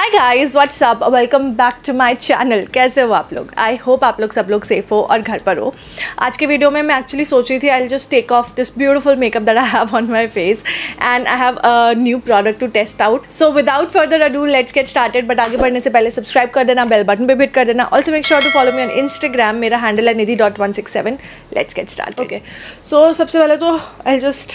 Hi guys, what's up, welcome back to my channel. कैसे हो आप लोग? आई होप आप लोग सब लोग सेफ हो और घर पर हो। आज के वीडियो में मैं एक्चुअली सोच रही थी I just take off this beautiful makeup that I have on my face and I have a new product to test out. So without further ado let's get started. But आगे बढ़ने से पहले subscribe कर देना, bell button पे hit कर देना। Also make sure to follow me on Instagram. मेरा हैंडल है निधि.167। Let's get started. Okay, so सबसे पहले तो आई जस्ट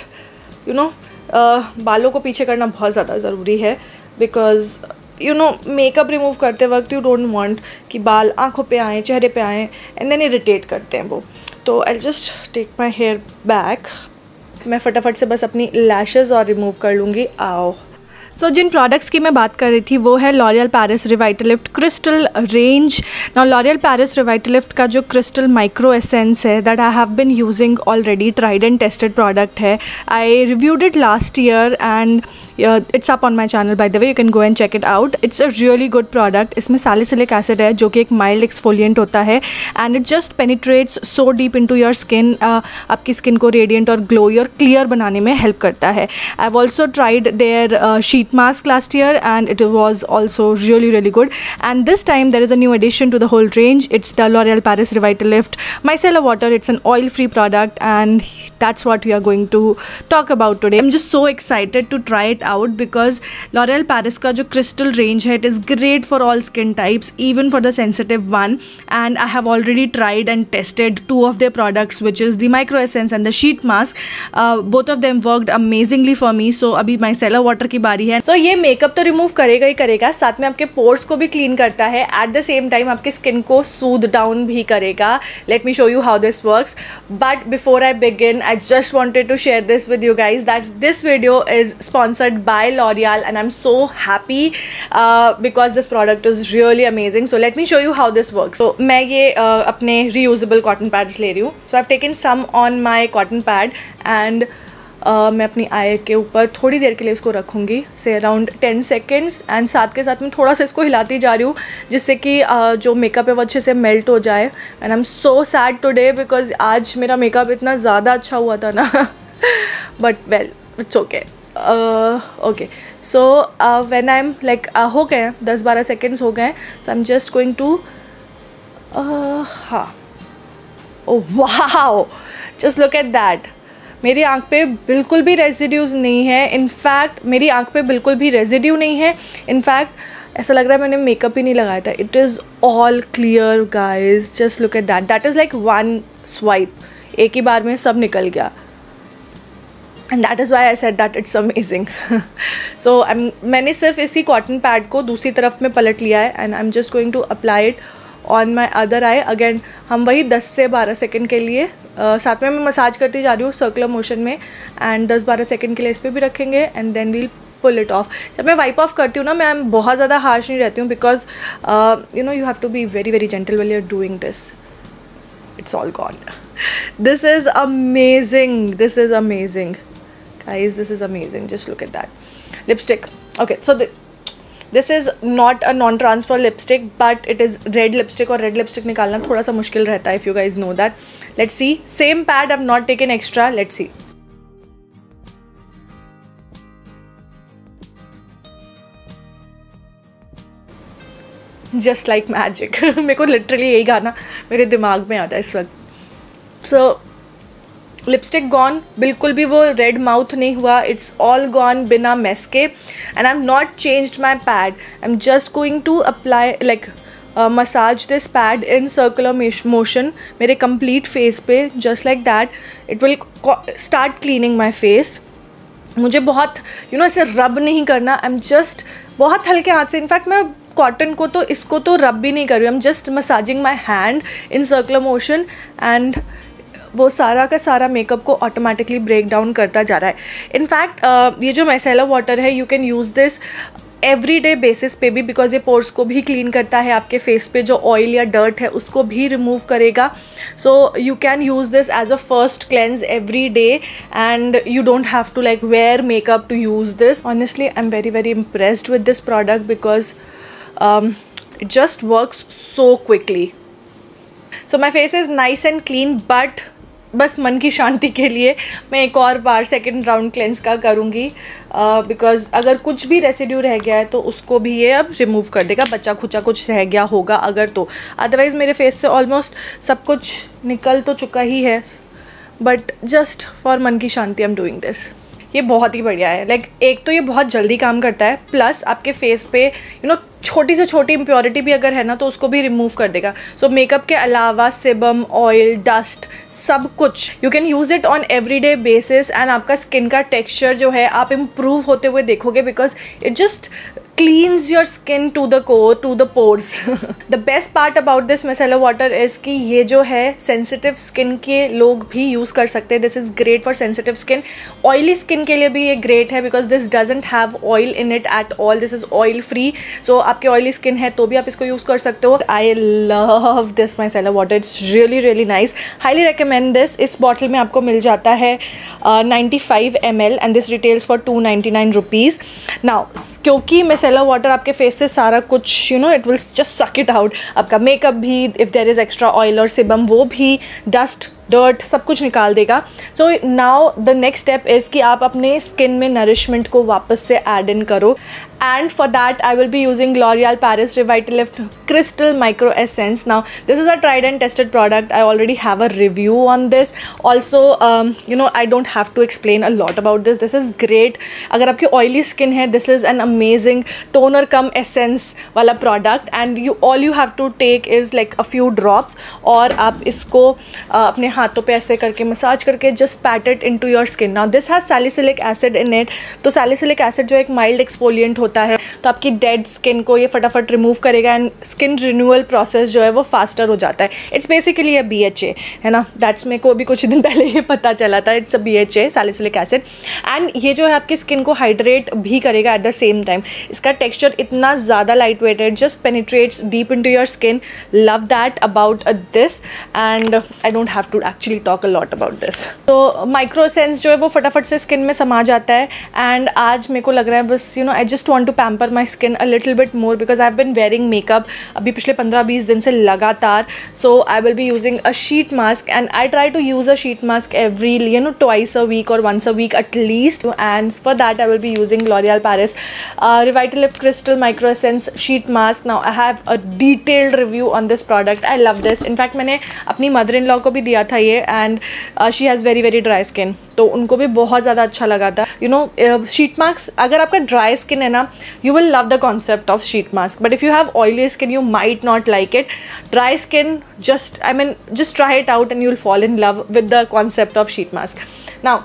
बालों को पीछे करना बहुत ज़्यादा ज़रूरी है बिकॉज मेकअप रिमूव करते वक्त यू डोंट वांट कि बाल आंखों पे आएँ, चेहरे पे आएँ एंड देन इरिटेट करते हैं वो। तो I just take my hair back. मैं फटाफट से बस अपनी लैशेज़ और रिमूव कर लूँगी। आओ। सो जिन प्रोडक्ट्स की मैं बात कर रही थी वो है L'Oreal Paris Revitalift crystal range. Now L'Oreal Paris Revitalift का जो क्रिस्टल माइक्रो एसेंस है that I have been using already, tried and tested product है। I reviewed it last year and it's up on my channel by the way, you can go and check it out. It's a really good product. इसमें salicylic acid है जो कि एक mild exfoliant होता है and it just penetrates so deep into your skin. आपकी skin को radiant और ग्लोई और क्लियर बनाने में हेल्प करता है। I have also tried their sheet mask last year and it was also really good, and this time there is a new addition to the whole range. It's the L'Oreal Paris Revitalift Micellar Water. It's an oil free product and that's what we are going to talk about today. I'm just so excited to try it out because L'Oreal Paris का जो crystal range है, it is great for all skin types, even for the sensitive one, and I have already tried and tested two of their products, which is the micro essence and the sheet mask. Both of them worked amazingly for me. So अभी micellar water की बारी है। So ये makeup तो remove करेगा ही करेगा, साथ में आपके पोर्स को भी क्लीन करता है, एट द सेम टाइम आपकी स्किन को सूद डाउन भी करेगा। Let me show you how this works. But before I begin I just wanted to share this with you guys that this video is sponsored by L'Oreal and I am so happy because this product is really amazing. So let me show you how this works. तो मैं ये अपने reusable cotton pads ले रही हूँ। So I have taken some on my cotton pad and मैं अपनी आई के ऊपर थोड़ी देर के लिए इसको रखूँगी, से अराउंड 10 सेकेंड्स, एंड साथ के साथ में थोड़ा सा इसको हिलाती जा रही हूँ जिससे कि जो मेकअप है वो अच्छे से मेल्ट हो जाए। And I am so sad today because आज मेरा मेकअप इतना ज़्यादा अच्छा हुआ था ना but well it's okay. Okay, so when I am like हो गए 10-12 सेकेंड्स हो गए, so I am just going to हाँ, oh wow, just look at that. मेरी आँख पे बिल्कुल भी रेजिड्यूज़ नहीं है। इनफैक्ट मेरी आँख पे बिल्कुल भी रेजिड्यू नहीं है। इनफैक्ट ऐसा लग रहा है मैंने मेकअप ही नहीं लगाया था। It is all clear guys, just look at that. That is like one swipe, एक ही बार में सब निकल गया। And that is why I said that it's amazing. So मैंने सिर्फ इसी कॉटन पैड को दूसरी तरफ में पलट लिया है and I am just going to apply it on my other eye. Again हम वही 10 से 12 सेकेंड के लिए साथ में मैं मसाज करती जा रही हूँ सर्कुलर मोशन में, एंड 10-12 सेकेंड के लिए इस पर भी रखेंगे and then we'll pull it off. जब मैं वाइप ऑफ करती हूँ ना, मैं बहुत ज़्यादा हार्श नहीं रहती हूँ because you have to be very gentle when you are doing this. It's all gone. This is amazing, this is amazing guys, this is amazing. Just look at that lipstick. Okay, so this is not a non transfer lipstick but it is red lipstick, और red lipstick निकालना थोड़ा सा मुश्किल रहता है, if you guys know that. Let's see, same pad I have not taken extra. Let's see. Just like magic. मेरे को literally यही गाना मेरे दिमाग में आता है इस वक्त। सो लिपस्टिक गॉन, बिल्कुल भी वो रेड माउथ नहीं हुआ। इट्स ऑल गॉन बिना मेस के, and I am not changed my pad. I am just going to apply like massage this pad in circular motion मेरे कंप्लीट फेस पे, just like that. It will start cleaning my face. मुझे बहुत ऐसे रब नहीं करना। आई am just बहुत हल्के हाथ से, इनफैक्ट मैं कॉटन को तो इसको तो रब भी नहीं कर रही हूँ। I am just massaging my hand in circular motion and वो सारा का सारा मेकअप को ऑटोमेटिकली ब्रेक डाउन करता जा रहा है। इनफैक्ट ये जो मिसेलर वाटर है, you can use this every day basis पे भी बिकॉज ये पोर्स को भी क्लीन करता है, आपके फेस पे जो ऑयल या डर्ट है उसको भी रिमूव करेगा। So you can use this as a first cleanse every day and you don't have to like wear makeup to use this. Honestly I am very impressed with this product because it just works so quickly. So my face is nice and clean, but बस मन की शांति के लिए मैं एक और बार second round cleanse का करूँगी, बिकॉज़ अगर कुछ भी रेसिड्यू रह गया है तो उसको भी ये अब रिमूव कर देगा, बचा खुचा कुछ रह गया होगा अगर तो। अदरवाइज़ मेरे फेस से ऑलमोस्ट सब कुछ निकल तो चुका ही है, बट जस्ट फॉर मन की शांति आई एम डूइंग दिस। ये बहुत ही बढ़िया है। लाइक एक तो ये बहुत जल्दी काम करता है, प्लस आपके फेस पे छोटी से छोटी इम्प्योरिटी भी अगर है ना तो उसको भी रिमूव कर देगा। सो मेकअप के अलावा सेबम, ऑयल, डस्ट, सब कुछ you can use it on everyday basis, and आपका स्किन का टेक्सचर जो है आप इम्प्रूव होते हुए देखोगे, because it just cleans your skin to the core, to the pores. The best part about this micellar water is कि ये जो है sensitive skin के लोग भी use कर सकते हैं. This is great for sensitive skin. Oily skin के लिए भी ये great है because this doesn't have oil in it at all. This is oil free. So आपके oily skin है तो भी आप इसको use कर सकते हो. I love this micellar water. It's really really nice. Highly recommend this. इस bottle में आपको मिल जाता है 95 ml and this retails for 299 rupees. Now क्योंकि मिसेलर वाटर आपके फेस से सारा कुछ it will just suck it out, आपका मेकअप भी, if there is extra oil और सेबम वो भी, डस्ट, डर्ट, सब कुछ निकाल देगा. So now the next step is कि आप अपने स्किन में नरिशमेंट को वापस से ऐड इन करो, and for that I will be using L'Oreal Paris Revitalift Crystal Micro Essence. Now this is a tried and tested product. I already have a review on this. Also I don't have to explain a lot about this. This is great. अगर आपकी oily skin है, this is an amazing toner cum essence वाला product, and all you have to take is like a few drops, और आप इसको अपने हाथों पे ऐसे करके मसाज करके just pat it into your skin. Now this has salicylic acid in it. तो salicylic acid जो एक mild exfoliant होता है तो आपकी डेड स्किन को ये फटाफट रिमूव करेगा, एंड स्किन रिन्यूअल प्रोसेस जो है वो फास्टर हो जाता है. इट्स बेसिकली अ BHA है ना, दैट्स मेरे को अभी कुछ दिन पहले ये पता चला था. It's a BHA, salicylic acid, and ये जो है आपकी स्किन को हाइड्रेट भी करेगा एट द सेम टाइम. इसका टेक्सचर इतना ज़्यादा light weighted, just penetrates deep into your skin. Love that about this, and I don't have to actually talk a lot about this. तो माइक्रो एसेंस जो है वो फटाफट से स्किन में समा जाता है, एंड आज मेरे को लग रहा है बस I just want to pamper my skin a little bit more because I've been wearing makeup अभी पिछले 15-20 दिन से लगातार. So I will be using a sheet mask, and I try to use a sheet mask every twice a week or once a week at least, and for that I will be using L'Oreal Paris Revitalift Crystal Micro Essence Sheet Mask. Now I have a detailed review on this product. I love this. In fact मैंने अपनी mother-in-law को भी दिया था ये, and she has very very dry skin, तो उनको भी बहुत ज़्यादा अच्छा लगा था. शीट मास्क अगर आपका ड्राई स्किन है ना, you will love the concept of sheet mask, but if you have oily skin you might not like it. Dry skin, just try it out and you'll fall in love with the concept of sheet mask. Now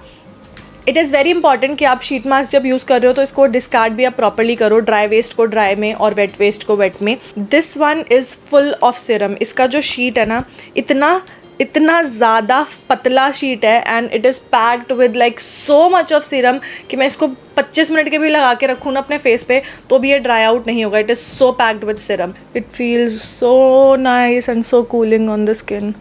it is very important कि आप sheet mask जब use कर रहे हो तो इसको discard भी आप प्रॉपरली करो, ड्राई वेस्ट को ड्राई में और वेट वेस्ट को वेट में. This one is full of serum. इसका जो शीट है ना, इतना ज़्यादा पतला शीट है, and it is packed with like so much of serum कि मैं इसको 25 मिनट के भी लगा के रखूँ ना अपने फेस पे तो भी ये ड्राई आउट नहीं होगा. It is so packed with serum. It feels so nice and so cooling on the skin.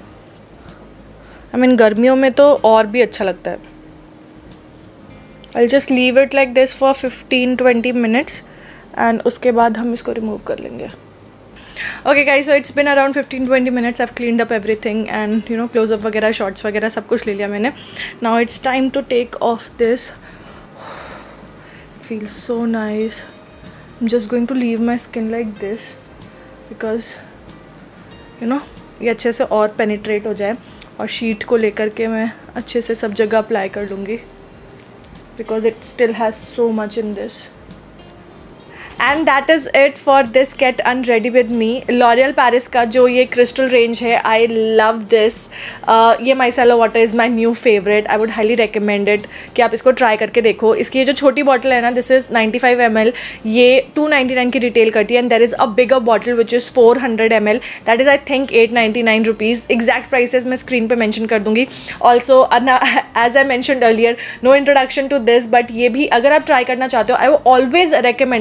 गर्मियों में तो और भी अच्छा लगता है. I'll just leave it like this for 15-20 minutes, and उसके बाद हम इसको रिमूव कर लेंगे. Okay guys, so it's been around 15-20 minutes. I've cleaned up everything and close up वगैरह, shorts वगैरह सब कुछ ले लिया मैंने. Now it's time to take off this. It feels so nice. I'm just going to leave my skin like this because ये अच्छे से और penetrate हो जाए, और शीट को लेकर के मैं अच्छे से सब जगह अप्लाई कर लूँगी because it still has so much in this. And that is it for this Get Unready With Me. L'Oreal Paris का जो ये क्रिस्टल रेंज है, I love this. ये micellar water is my new favorite. I would highly recommend it कि आप इसको try करके देखो. इसकी ये जो छोटी बॉटल है ना, this is 95 ml, ये 299 की रिटेल करती है, and there is a bigger bottle which is 400 ml. That is I think 899 rupees. Exact prices मैं स्क्रीन पे मेंशन कर दूँगी. Also as I mentioned earlier, no introduction to this, but ये भी अगर आप ट्राई करना चाहते हो, I will always recommend आप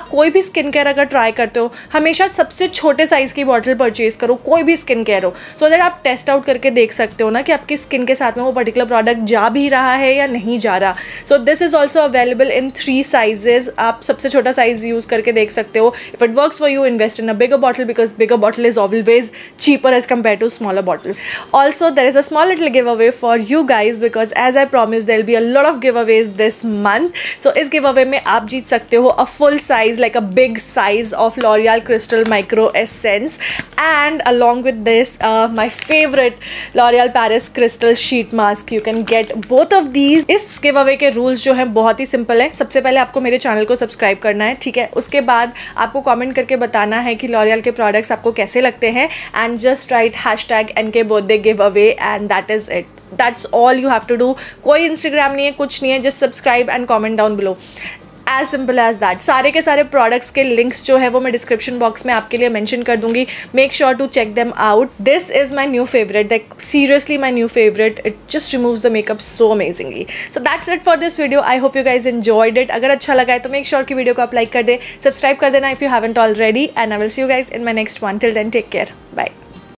आप कोई भी स्किन केयर अगर ट्राई करते हो हमेशा सबसे छोटे साइज़ की बॉटल परचेज करो, कोई भी स्किन केयर हो, सो दैट आप टेस्ट आउट करके देख सकते हो ना कि आपकी स्किन के साथ में वो पर्टिकुलर प्रोडक्ट जा भी रहा है या नहीं जा रहा. So this is also available in 3 sizes. आप सबसे छोटा साइज़ यूज़ करके देख सकते हो. If it works for you, invest in a bigger bottle because bigger bottle is always cheaper as compared to smaller bottles. Also, there is a small little giveaway for you guys because as I promised there will be a lot of giveaways this month. So इस giveaway में आप जीत सकते हो a full size, like a big size of L'Oreal Crystal Micro Essence, and along with this my favorite L'Oreal Paris Crystal Sheet Mask. You can get both of these. इस giveaway के rules जो हैं बहुत ही simple हैं. सबसे पहले आपको मेरे चैनल को सब्सक्राइब करना है, ठीक है. उसके बाद आपको कॉमेंट करके बताना है कि L'Oreal के प्रोडक्ट्स आपको कैसे लगते हैं, and just write hashtag NK birthday giveaway and that is it. That's all you have to do. कोई Instagram नहीं है, कुछ नहीं है, just subscribe and comment down below. As simple as that. सारे के सारे प्रोडक्ट्स के लिंक्स जो है वो मैं डिस्क्रिप्शन बॉक्स में आपके लिए मेंशन कर दूंगी. Make sure to check them out. This is my new favourite, like seriously my new favourite. It just removes the makeup so amazingly. So that's it for this video. I hope you guys enjoyed it. अगर अच्छा लगा है तो make sure की video को आप like कर दे, subscribe कर देना if you haven't already, and I will see you guys in my next one. Till then take care, bye.